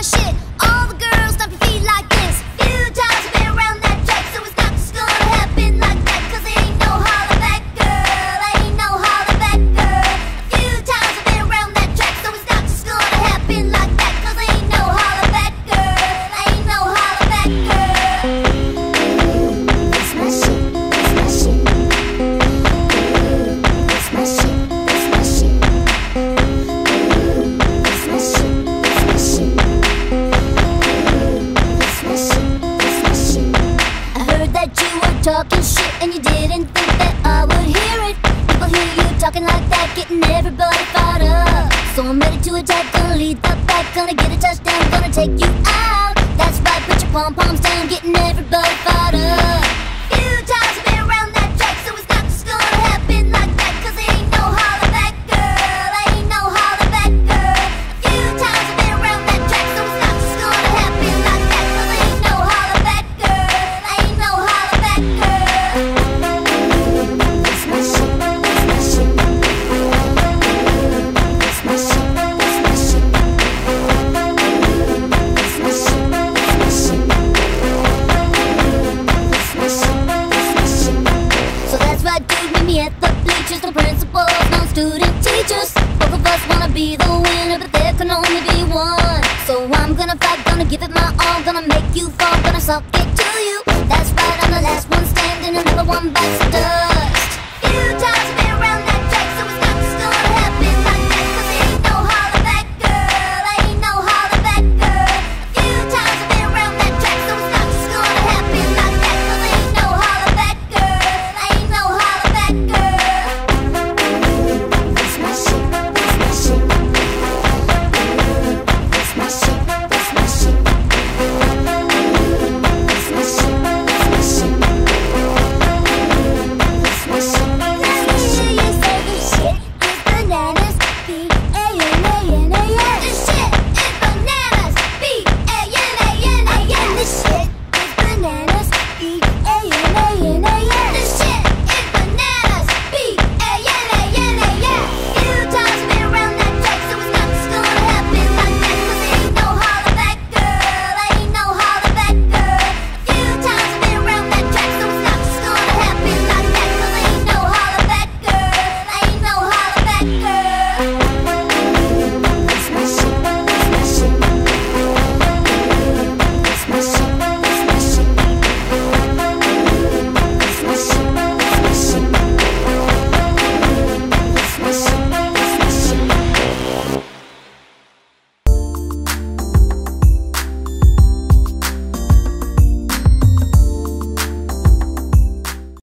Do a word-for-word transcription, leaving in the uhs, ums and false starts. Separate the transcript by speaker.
Speaker 1: shit. All the girls stomp your feet like this. Few times you've been around that track, so it's not just gonna happen like that. Cause it ain't no Hollaback Girl, ain't no Hollaback Girl. A few times you've been around that track, so it's not just gonna happen like that. Cause it ain't no Hollaback Girl, ain't no Hollaback Girl. That's my shit, that's my shit. That's my shit, that's my shit. That's my shit, that's my shit. That's my shit, that's my shit. I heard that you were talking shit and you didn't think that I would hear it. People hear you talking like that, getting everybody fired up. So I'm ready to attack, gonna lead the pack, gonna get a touchdown, gonna take you out. That's right, put your pom-poms down, getting everybody fired up. Few times you've been around that track, so it's not just gonna happen like that. Cause it ain't no Hollaback Girl, ain't no Hollaback Girl. A few times you've been around that track, so it's not just gonna happen like that. Cause it ain't no Hollaback Girl, ain't no Hollaback Girl. That's my shit, that's my shit. That's my shit, that's my shit. That's my shit, that's my shit. That's my shit, that's my shit. So that's right, dude, meet me at the bleachers. No principals, no student teachers. Both of us wanna be the winner, but there can only be one. So I'm gonna fight, gonna give it my all, gonna make you fall, gonna suck it to you. That's right, I'm the last one standing, another one bites the dust.